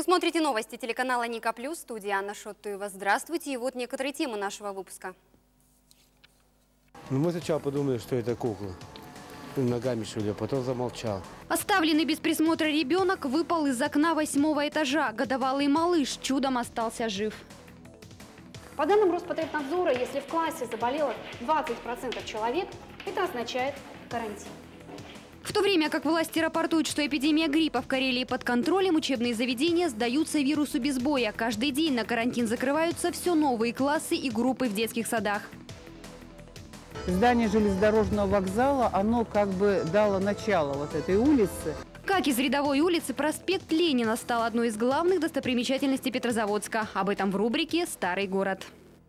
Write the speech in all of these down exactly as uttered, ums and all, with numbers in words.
смотрите новости телеканала Ника Плюс, студия Анна Шоттуева. Здравствуйте, и вот некоторые темы нашего выпуска. Ну, мы сначала подумали, что это кукла. Ногами шевелил, потом замолчал. Оставленный без присмотра ребенок выпал из окна восьмого этажа. Годовалый малыш чудом остался жив. По данным Роспотребнадзора, если в классе заболело двадцать процентов человек, это означает карантин. В то время как власти рапортуют, что эпидемия гриппа в Карелии под контролем, учебные заведения сдаются вирусу без боя. Каждый день на карантин закрываются все новые классы и группы в детских садах. Здание железнодорожного вокзала, оно как бы дало начало вот этой улице. Как из рядовой улицы проспект Ленина стал одной из главных достопримечательностей Петрозаводска. Об этом в рубрике «Старый город».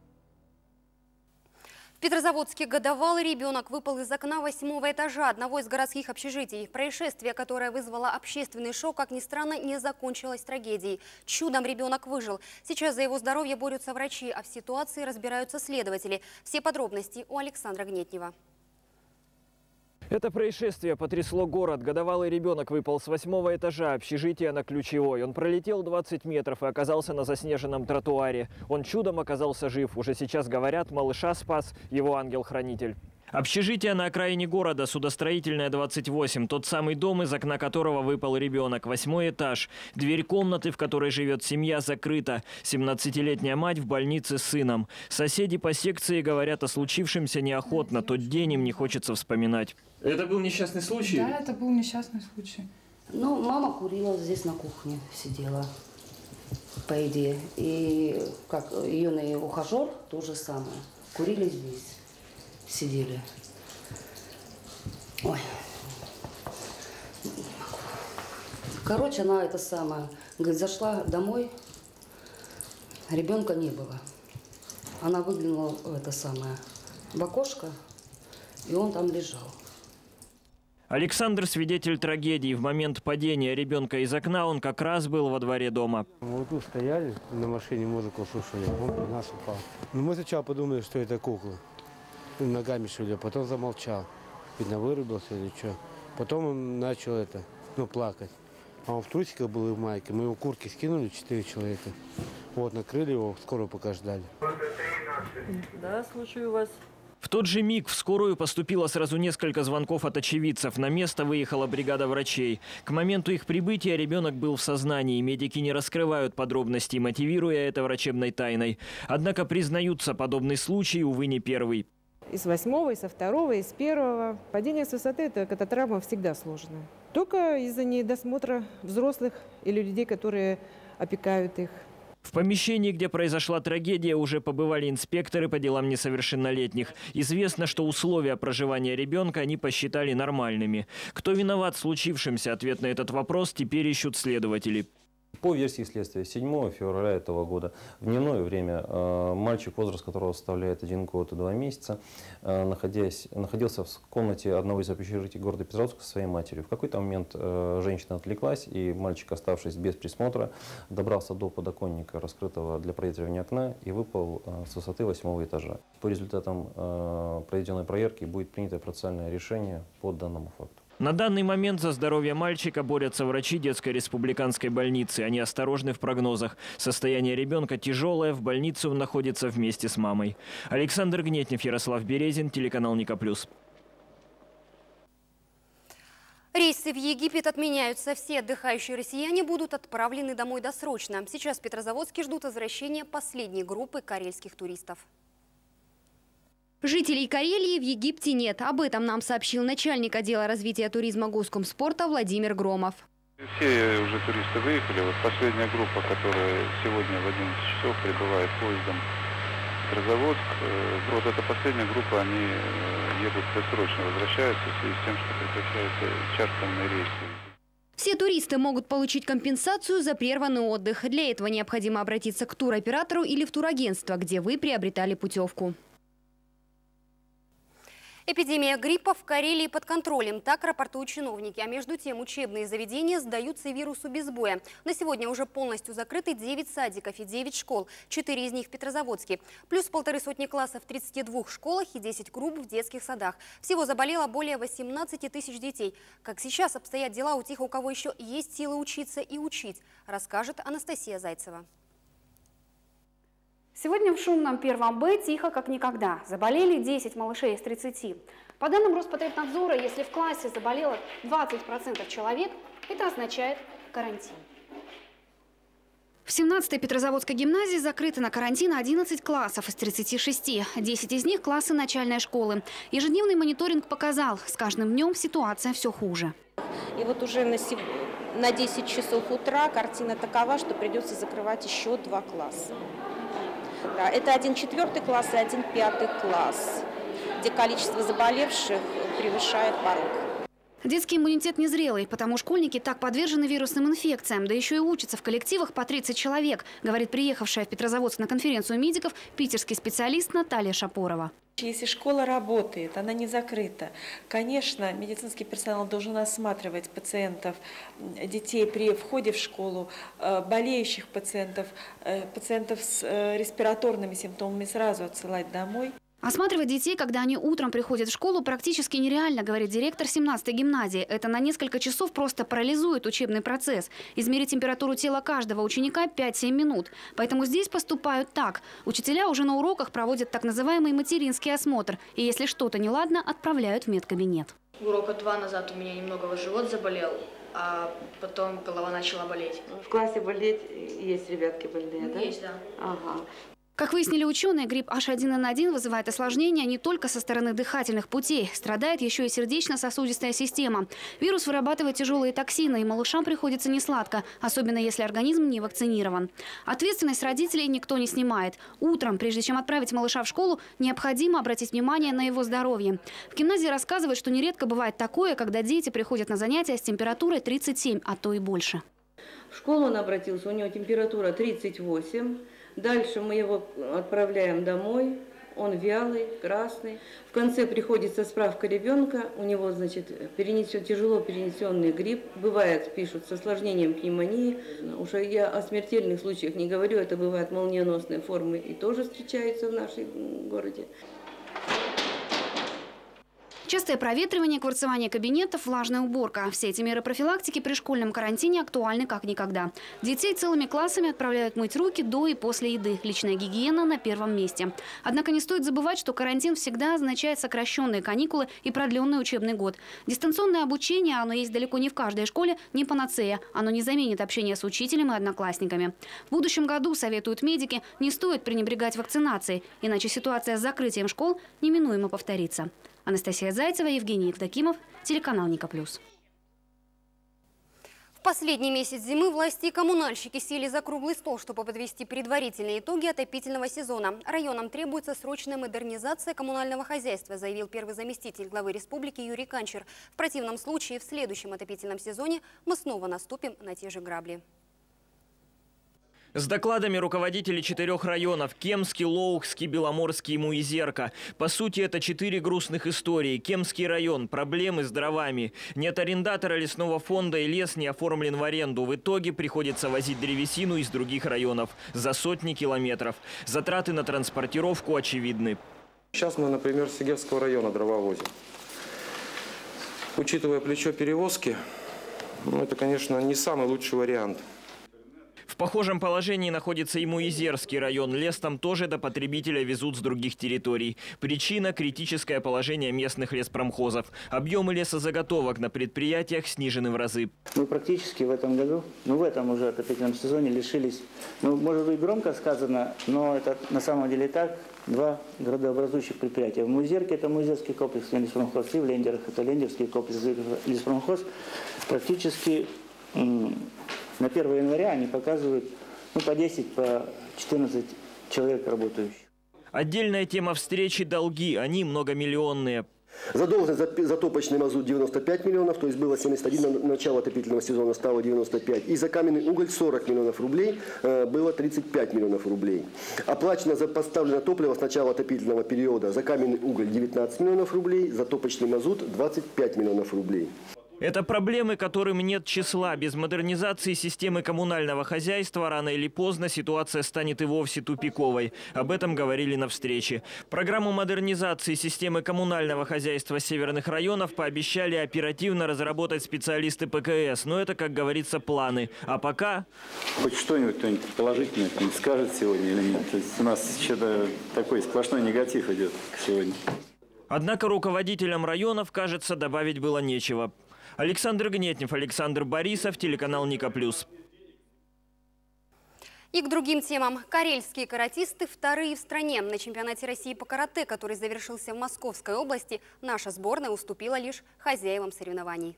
В Петрозаводске годовалый ребенок выпал из окна восьмого этажа одного из городских общежитий. Происшествие, которое вызвало общественный шок, как ни странно, не закончилось трагедией. Чудом ребенок выжил. Сейчас за его здоровье борются врачи, а в ситуации разбираются следователи. Все подробности у Александра Гнетнева. Это происшествие потрясло город. Годовалый ребенок выпал с восьмого этажа общежития на Ключевой. Он пролетел двадцать метров и оказался на заснеженном тротуаре. Он чудом оказался жив. Уже сейчас говорят, малыша спас его ангел-хранитель. Общежитие на окраине города, Судостроительная, двадцать восемь. Тот самый дом, из окна которого выпал ребенок. Восьмой этаж. Дверь комнаты, в которой живет семья, закрыта. семнадцатилетняя мать в больнице с сыном. Соседи по секции говорят о случившемся неохотно. Тот день им не хочется вспоминать. Это был несчастный случай? Да, это был несчастный случай. Ну, мама курила здесь на кухне, сидела, по идее. И как ее ухажер, то же самое. Курили здесь. Сидели. Ой. Короче, она это самое, говорит, зашла домой, ребенка не было. Она выглянула в это самое, в окошко, и он там лежал. Александр – свидетель трагедии. В момент падения ребенка из окна он как раз был во дворе дома. Мы тут стояли, на машине музыку слушали, он у нас упал. Ну, мы сначала подумали, что это кукла. Ногами шевелил, потом замолчал. Видно, вырубился или что. Потом он начал это, ну, плакать. А он в трусиках был и в майке. Мы его куртки скинули, четыре человека. Вот, накрыли его, скорую пока ждали. Да, слушаю вас. В тот же миг в скорую поступило сразу несколько звонков от очевидцев. На место выехала бригада врачей. К моменту их прибытия ребенок был в сознании. Медики не раскрывают подробностей, мотивируя это врачебной тайной. Однако признаются, подобный случай, увы, не первый. И с восьмого, и со второго, и с первого. Падение с высоты – это, это травма всегда сложная. Только из-за недосмотра взрослых или людей, которые опекают их. В помещении, где произошла трагедия, уже побывали инспекторы по делам несовершеннолетних. Известно, что условия проживания ребенка они посчитали нормальными. Кто виноват в случившемся? Ответ на этот вопрос теперь ищут следователи. По версии следствия, седьмого февраля этого года в дневное время э, мальчик, возраст которого составляет один год и два месяца, э, находясь, находился в комнате одного из общежитий города Петрозаводска со своей матерью. В какой-то момент э, женщина отвлеклась, и мальчик, оставшись без присмотра, добрался до подоконника, раскрытого для проветривания окна, и выпал э, с высоты восьмого этажа. По результатам э, проведенной проверки будет принято процессуальное решение по данному факту. На данный момент за здоровье мальчика борются врачи детской республиканской больницы. Они осторожны в прогнозах. Состояние ребенка тяжелое, в больнице он находится вместе с мамой. Александр Гнетнев, Ярослав Березин, телеканал Ника Плюс. Рейсы в Египет отменяются. Все отдыхающие россияне будут отправлены домой досрочно. Сейчас в Петрозаводске ждут возвращения последней группы карельских туристов. Жителей Карелии в Египте нет. Об этом нам сообщил начальник отдела развития туризма Госкомспорта Владимир Громов. Все уже туристы выехали. Вот последняя группа, которая сегодня в одиннадцать часов прибывает поездом в Петрозаводск. Вот эта последняя группа, они едут досрочно, возвращаются в связи с тем, что прекращаются чартерные рейсы. Все туристы могут получить компенсацию за прерванный отдых. Для этого необходимо обратиться к туроператору или в турагентство, где вы приобретали путевку. Эпидемия гриппа в Карелии под контролем. Так рапортуют чиновники. А между тем учебные заведения сдаются вирусу без боя. На сегодня уже полностью закрыты девять садиков и девять школ. четыре из них в Петрозаводске. Плюс полторы сотни классов в тридцати двух школах и десять групп в детских садах. Всего заболело более восемнадцати тысяч детей. Как сейчас обстоят дела у тех, у кого еще есть силы учиться и учить, расскажет Анастасия Зайцева. Сегодня в шумном первом Б тихо как никогда. Заболели десять малышей из тридцати. По данным Роспотребнадзора, если в классе заболело двадцать процентов человек, это означает карантин. В семнадцатой Петрозаводской гимназии закрыты на карантин одиннадцать классов из тридцати шести. десять из них – классы начальной школы. Ежедневный мониторинг показал, с каждым днем ситуация все хуже. И вот уже на, на десять часов утра картина такова, что придется закрывать еще два класса. Да, это один четвертый класс и один пятый класс, где количество заболевших превышает порог. Детский иммунитет незрелый, потому школьники так подвержены вирусным инфекциям, да еще и учатся в коллективах по тридцать человек, говорит приехавшая в Петрозаводск на конференцию медиков питерский специалист Наталья Шапорова. Если школа работает, она не закрыта, конечно, медицинский персонал должен осматривать пациентов, детей при входе в школу, болеющих пациентов, пациентов с респираторными симптомами сразу отсылать домой. Осматривать детей, когда они утром приходят в школу, практически нереально, говорит директор семнадцатой гимназии. Это на несколько часов просто парализует учебный процесс. Измерить температуру тела каждого ученика пять-семь минут. Поэтому здесь поступают так. Учителя уже на уроках проводят так называемый материнский осмотр. И если что-то неладно, отправляют в медкабинет. Урока два назад у меня немного живот заболел, а потом голова начала болеть. В классе болеть есть ребятки больные, ну, да? Есть, да. Ага. Как выяснили ученые, грипп эйч один эн один вызывает осложнения не только со стороны дыхательных путей. Страдает еще и сердечно-сосудистая система. Вирус вырабатывает тяжелые токсины, и малышам приходится несладко, особенно если организм не вакцинирован. Ответственность родителей никто не снимает. Утром, прежде чем отправить малыша в школу, необходимо обратить внимание на его здоровье. В гимназии рассказывают, что нередко бывает такое, когда дети приходят на занятия с температурой тридцать семь, а то и больше. В школу он обратился, у него температура тридцать восемь. Дальше мы его отправляем домой, он вялый, красный. В конце приходится справка ребенка, у него, значит, перенесен, тяжело перенесенный грипп. Бывает, пишут, с осложнением пневмонии. Уж я о смертельных случаях не говорю, это бывают молниеносные формы и тоже встречаются в нашем городе. Частое проветривание, кварцевание кабинетов, влажная уборка. Все эти меры профилактики при школьном карантине актуальны как никогда. Детей целыми классами отправляют мыть руки до и после еды. Личная гигиена на первом месте. Однако не стоит забывать, что карантин всегда означает сокращенные каникулы и продленный учебный год. Дистанционное обучение, оно есть далеко не в каждой школе, не панацея. Оно не заменит общение с учителем и одноклассниками. В будущем году, советуют медики, не стоит пренебрегать вакцинацией, иначе ситуация с закрытием школ неминуемо повторится. Анастасия Зайцева, Евгений Евдокимов, телеканал Ника Плюс. В последний месяц зимы власти и коммунальщики сели за круглый стол, чтобы подвести предварительные итоги отопительного сезона. Районам требуется срочная модернизация коммунального хозяйства, заявил первый заместитель главы республики Юрий Канчер. В противном случае в следующем отопительном сезоне мы снова наступим на те же грабли. С докладами руководителей четырех районов – Кемский, Лоухский, Беломорский и Муизерка. По сути, это четыре грустных истории. Кемский район – проблемы с дровами. Нет арендатора лесного фонда и лес не оформлен в аренду. В итоге приходится возить древесину из других районов за сотни километров. Затраты на транспортировку очевидны. Сейчас мы, например, с Сегевского района дрова возим. Учитывая плечо перевозки, ну, это, конечно, не самый лучший вариант. В похожем положении находится и Муизерский район. Лес там тоже до потребителя везут с других территорий. Причина – критическое положение местных леспромхозов. Объемы лесозаготовок на предприятиях снижены в разы. Мы практически в этом году, ну в этом уже отопительном сезоне лишились, ну может быть громко сказано, но это на самом деле так, два градообразующих предприятия. В Муизерке это Муизерский комплекс леспромхоз, и в Лендерах это Лендерский комплекс леспромхоз. Практически на первое января они показывают ну, по десять, по четырнадцать человек работающих. Отдельная тема встречи – долги. Они многомиллионные. Задолженность за затопочный мазут девяносто пять миллионов, то есть было семьдесят один на начало отопительного сезона, стало девяносто пять. И за каменный уголь сорок миллионов рублей, было тридцать пять миллионов рублей. Оплачено за поставленное топливо с начала отопительного периода за каменный уголь девятнадцать миллионов рублей, за топочный мазут двадцать пять миллионов рублей. Это проблемы, которым нет числа. Без модернизации системы коммунального хозяйства рано или поздно ситуация станет и вовсе тупиковой. Об этом говорили на встрече. Программу модернизации системы коммунального хозяйства северных районов пообещали оперативно разработать специалисты ПКС. Но это, как говорится, планы. А пока... Хоть что-нибудь кто-нибудь положительное скажет сегодня или нет? То есть у нас что-то такой сплошной негатив идет сегодня. Однако руководителям районов, кажется, добавить было нечего. Александр Гнетнев, Александр Борисов, телеканал Ника Плюс. И к другим темам. Карельские каратисты вторые в стране. На чемпионате России по карате, который завершился в Московской области, наша сборная уступила лишь хозяевам соревнований.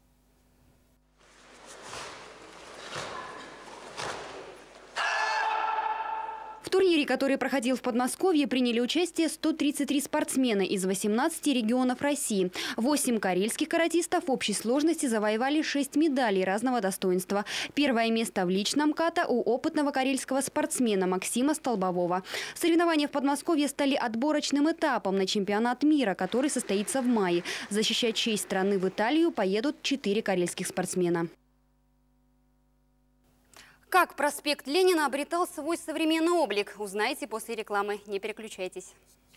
В турнире, который проходил в Подмосковье, приняли участие сто тридцать три спортсмена из восемнадцати регионов России. Восемь карельских каратистов в общей сложности завоевали шесть медалей разного достоинства. Первое место в личном ката у опытного карельского спортсмена Максима Столбового. Соревнования в Подмосковье стали отборочным этапом на чемпионат мира, который состоится в мае. Защищать честь страны в Италию поедут четыре карельских спортсмена. Как проспект Ленина обретал свой современный облик, узнаете после рекламы. Не переключайтесь.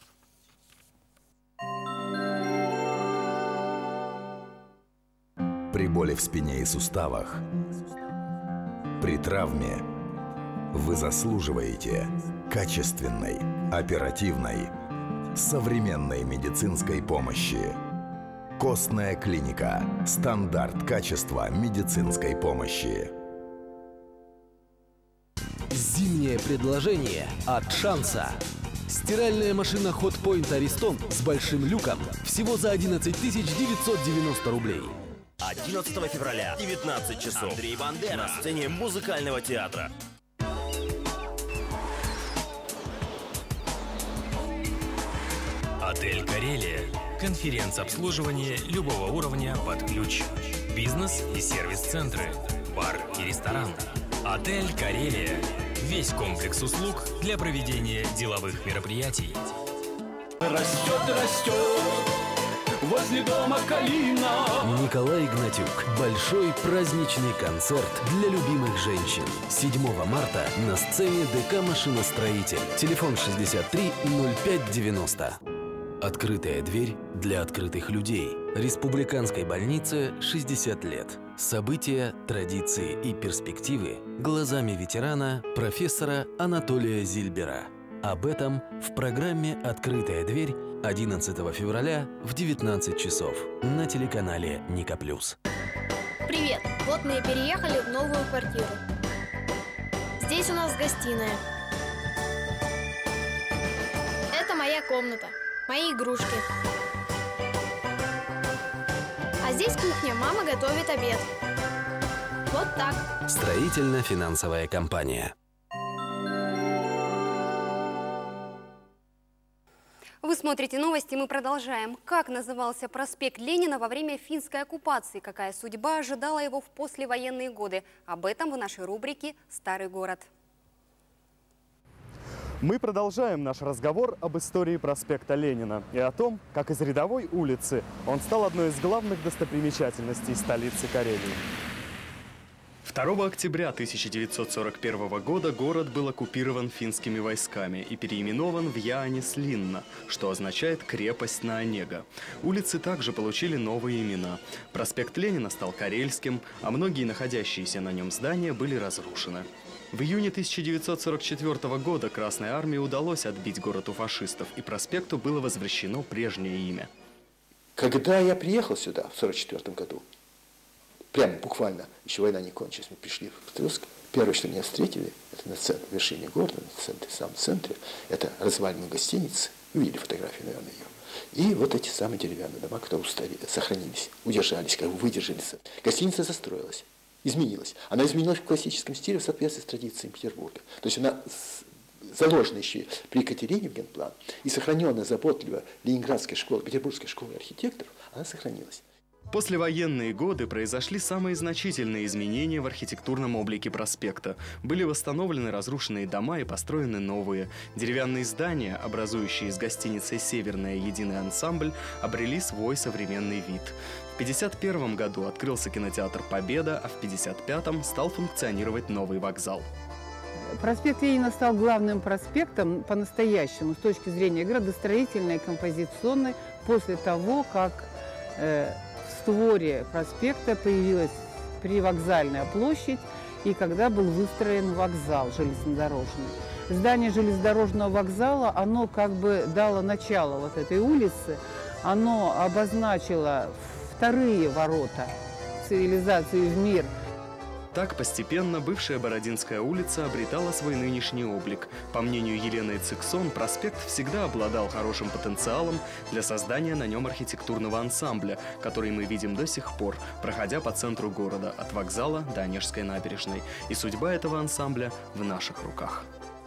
При боли в спине и суставах, при травме вы заслуживаете качественной, оперативной, современной медицинской помощи. Костная клиника. Стандарт качества медицинской помощи. Зимнее предложение от Шанса. Стиральная машина Hotpoint Ariston с большим люком всего за одиннадцать тысяч девятьсот девяносто рублей. одиннадцатого февраля, девятнадцать часов. Андрей Бандера на сцене музыкального театра. Отель «Карелия». Конференц-обслуживание любого уровня под ключ. Бизнес и сервис-центры. Бар и ресторан. Отель «Карелия». Весь комплекс услуг для проведения деловых мероприятий. Растет, растет, возле дома калина. Николай Игнатюк. Большой праздничный концерт для любимых женщин. седьмого марта на сцене ДК «Машиностроитель». Телефон шестьдесят три ноль пять девяносто. Открытая дверь для открытых людей. Республиканской больнице шестьдесят лет. События, традиции и перспективы глазами ветерана профессора Анатолия Зильбера. Об этом в программе «Открытая дверь» одиннадцатого февраля в девятнадцать часов на телеканале Ника Плюс. Привет! Вот мы и переехали в новую квартиру. Здесь у нас гостиная. Это моя комната, мои игрушки. А здесь кухня, мама готовит обед. Вот так. Строительно-финансовая компания. Вы смотрите новости, мы продолжаем. Как назывался проспект Ленина во время финской оккупации? Какая судьба ожидала его в послевоенные годы? Об этом в нашей рубрике «Старый город». Мы продолжаем наш разговор об истории проспекта Ленина и о том, как из рядовой улицы он стал одной из главных достопримечательностей столицы Карелии. второго октября тысяча девятьсот сорок первого года город был оккупирован финскими войсками и переименован в Яанис-Линна, что означает «крепость на Онега». Улицы также получили новые имена. Проспект Ленина стал карельским, а многие находящиеся на нем здания были разрушены. В июне тысяча девятьсот сорок четвёртого года Красной Армии удалось отбить город у фашистов, и проспекту было возвращено прежнее имя. Когда я приехал сюда в сорок четвёртом году, прямо буквально, еще война не кончилась, мы пришли в Петровск, первое, что меня встретили, это на центре, вершине города, на центре, в самом центре, это развалины гостиницы, увидели фотографию, наверное, ее, и вот эти самые деревянные дома, которые устали, сохранились, удержались, как бы выдержались. Гостиница застроилась. Изменилась. Она изменилась в классическом стиле в соответствии с традициями Петербурга. То есть она заложенный еще при Екатерине в генплан, и сохраненная заботливо Ленинградская школа, Петербургская школа архитекторов, она сохранилась. Послевоенные годы произошли самые значительные изменения в архитектурном облике проспекта. Были восстановлены разрушенные дома и построены новые. Деревянные здания, образующие с гостиницей «Северная» единый ансамбль, обрели свой современный вид. В тысяча девятьсот пятьдесят первом году открылся кинотеатр «Победа», а в тысяча девятьсот пятьдесят пятом стал функционировать новый вокзал. Проспект Ленина стал главным проспектом по-настоящему с точки зрения градостроительной и композиционной после того, как э, в створе проспекта появилась привокзальная площадь и когда был выстроен вокзал железнодорожный. Здание железнодорожного вокзала, оно как бы дало начало вот этой улице, оно обозначило вторые ворота цивилизации в мир. Так постепенно бывшая Бородинская улица обретала свой нынешний облик. По мнению Елены Циксон, проспект всегда обладал хорошим потенциалом для создания на нем архитектурного ансамбля, который мы видим до сих пор, проходя по центру города, от вокзала до Онежской набережной. И судьба этого ансамбля в наших руках.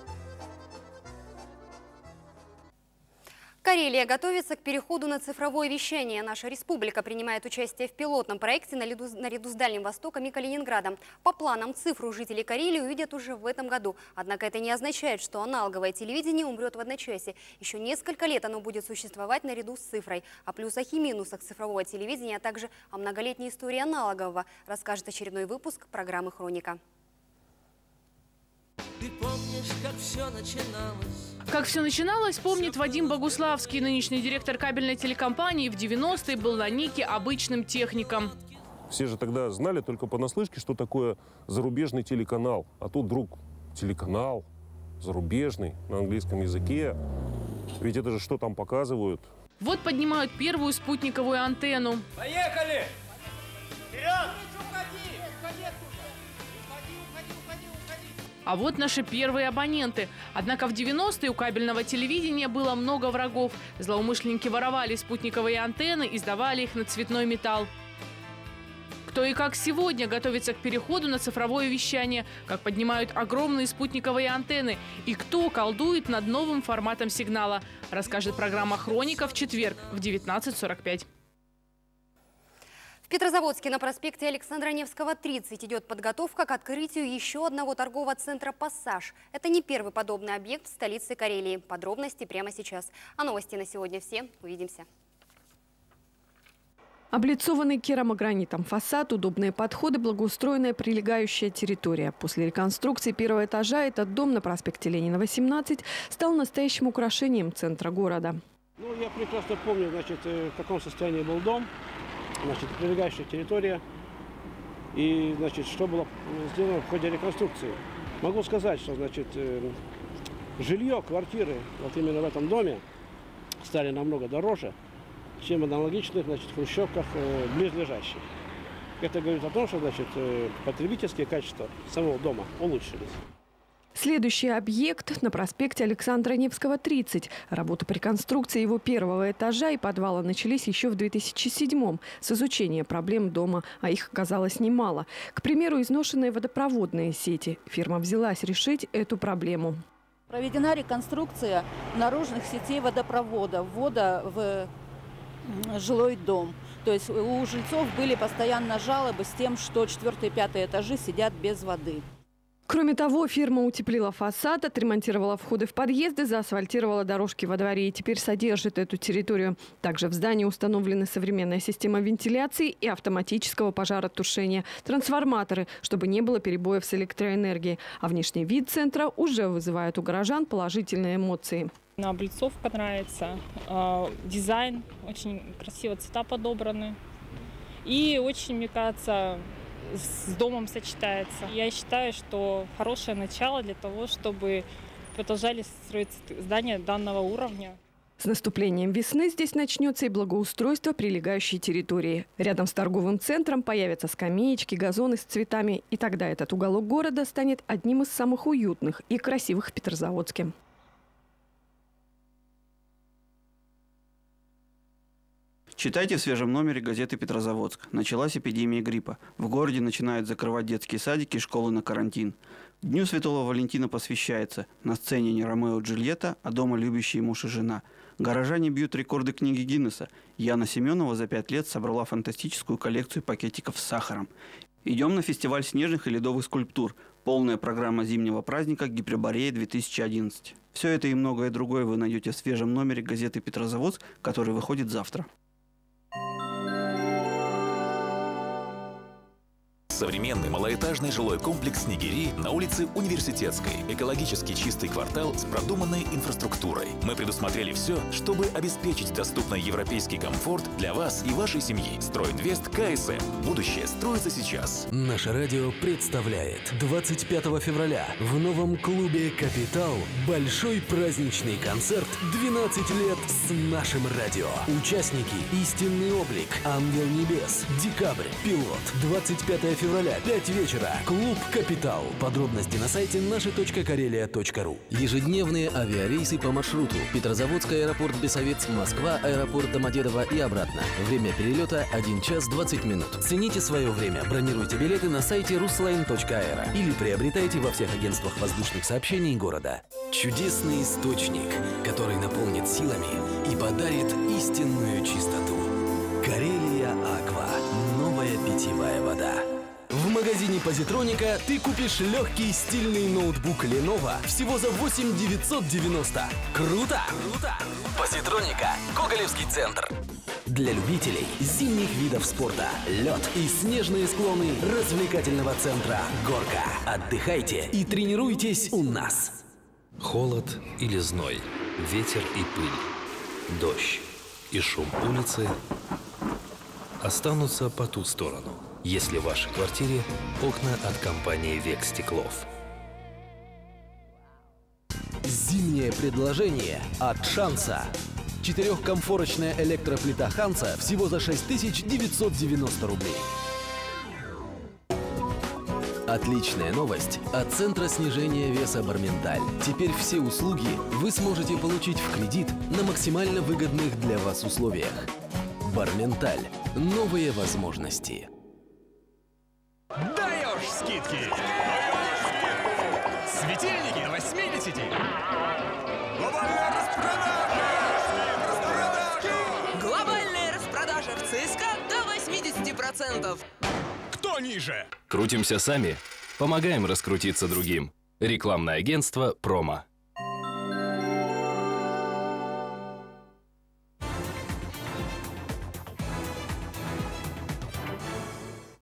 Карелия готовится к переходу на цифровое вещание. Наша республика принимает участие в пилотном проекте наряду, наряду с Дальним Востоком и Калининградом. По планам, цифру жители Карелии увидят уже в этом году. Однако это не означает, что аналоговое телевидение умрет в одночасье. Еще несколько лет оно будет существовать наряду с цифрой. О плюсах и минусах цифрового телевидения, а также о многолетней истории аналогового расскажет очередной выпуск программы «Хроника». Ты помнишь, как все начиналось? Как все начиналось, помнит Вадим Богуславский, нынешний директор кабельной телекомпании. В девяностые был на нике обычным техником. Все же тогда знали только понаслышке, что такое зарубежный телеканал. А тут вдруг телеканал зарубежный на английском языке. Ведь это же что там показывают? Вот поднимают первую спутниковую антенну. Поехали! Вперед! А вот наши первые абоненты. Однако в девяностые у кабельного телевидения было много врагов. Злоумышленники воровали спутниковые антенны и сдавали их на цветной металл. Кто и как сегодня готовится к переходу на цифровое вещание, как поднимают огромные спутниковые антенны и кто колдует над новым форматом сигнала, расскажет программа «Хроника» в четверг в девятнадцать сорок пять. В Петрозаводске на проспекте Александра Невского, тридцать идет подготовка к открытию еще одного торгового центра «Пассаж». Это не первый подобный объект в столице Карелии. Подробности прямо сейчас. А новости на сегодня все. Увидимся. Облицованный керамогранитом фасад, удобные подходы, благоустроенная прилегающая территория. После реконструкции первого этажа этот дом на проспекте Ленина, восемнадцать, стал настоящим украшением центра города. Ну, я прекрасно помню, значит, в каком состоянии был дом. Значит, прилегающая территория и, значит, что было сделано в ходе реконструкции. Могу сказать, что, значит, жилье, квартиры вот именно в этом доме стали намного дороже, чем аналогичных, значит, хрущевках близлежащих. Это говорит о том, что, значит, потребительские качества самого дома улучшились. Следующий объект на проспекте Александра Невского, тридцать. Работы по реконструкции его первого этажа и подвала начались еще в две тысячи седьмом с изучения проблем дома, а их оказалось немало. К примеру, изношенные водопроводные сети. Фирма взялась решить эту проблему. Проведена реконструкция наружных сетей водопровода, ввода в жилой дом. То есть у жильцов были постоянно жалобы с тем, что четвертый и пятый этажи сидят без воды. Кроме того, фирма утеплила фасад, отремонтировала входы в подъезды, заасфальтировала дорожки во дворе и теперь содержит эту территорию. Также в здании установлены современная система вентиляции и автоматического пожаротушения, трансформаторы, чтобы не было перебоев с электроэнергией. А внешний вид центра уже вызывает у горожан положительные эмоции. Облицовка нравится, дизайн, очень красиво цвета подобраны. И очень, мне кажется, с домом сочетается. Я считаю, что хорошее начало для того, чтобы продолжали строить здания данного уровня. С наступлением весны здесь начнется и благоустройство прилегающей территории. Рядом с торговым центром появятся скамеечки, газоны с цветами. И тогда этот уголок города станет одним из самых уютных и красивых в Петрозаводске. Читайте в свежем номере газеты «Петрозаводск». Началась эпидемия гриппа. В городе начинают закрывать детские садики и школы на карантин. Дню Святого Валентина посвящается. На сцене не Ромео и Джульетта, а дома любящие муж и жена. Горожане бьют рекорды книги Гиннесса. Яна Семенова за пять лет собрала фантастическую коллекцию пакетиков с сахаром. Идем на фестиваль снежных и ледовых скульптур. Полная программа зимнего праздника «Гиперборея две тысячи одиннадцать». Все это и многое другое вы найдете в свежем номере газеты «Петрозаводск», который выходит завтра. Современный малоэтажный жилой комплекс «Снегири» на улице Университетской. Экологически чистый квартал с продуманной инфраструктурой. Мы предусмотрели все, чтобы обеспечить доступный европейский комфорт для вас и вашей семьи. Стройинвест КСМ. Будущее строится сейчас. Наше радио представляет двадцать пятого февраля в новом клубе «Капитал» большой праздничный концерт «двенадцать лет с нашим радио». Участники «Истинный облик», «Ангел небес», «Декабрь», «Пилот». двадцать пятого февраля. пять вечера. Клуб «Капитал». Подробности на сайте наша точка карелия точка ру. Ежедневные авиарейсы по маршруту. Петрозаводск, аэропорт Бесовец, Москва, аэропорт Домодедово и обратно. Время перелета один час двадцать минут. Цените свое время. Бронируйте билеты на сайте руслайн точка аэро или приобретайте во всех агентствах воздушных сообщений города. Чудесный источник, который наполнит силами и подарит истинную чистоту. Карелия Аква. Новая питьевая вода. В магазине Позитроника ты купишь легкий стильный ноутбук Lenovo всего за восемь тысяч девятьсот девяносто. Круто! Круто! Позитроника. Гоголевский центр. Для любителей зимних видов спорта, лед и снежные склоны развлекательного центра «Горка». Отдыхайте и тренируйтесь у нас. Холод или зной, ветер и пыль, дождь и шум улицы останутся по ту сторону, если в вашей квартире окна от компании «Век Стеклов». Зимнее предложение от Шанса. Четырехкомфорочная электроплита Ханса всего за шесть тысяч девятьсот девяносто рублей. Отличная новость от Центра снижения веса «Барменталь». Теперь все услуги вы сможете получить в кредит на максимально выгодных для вас условиях. «Барменталь». Новые возможности. Даешь скидки! Светильники до восьмидесяти! Глобальная распродажа! Глобальная распродажа в ЦСКА до восьмидесяти процентов! Кто ниже? Крутимся сами, помогаем раскрутиться другим. Рекламное агентство «Промо».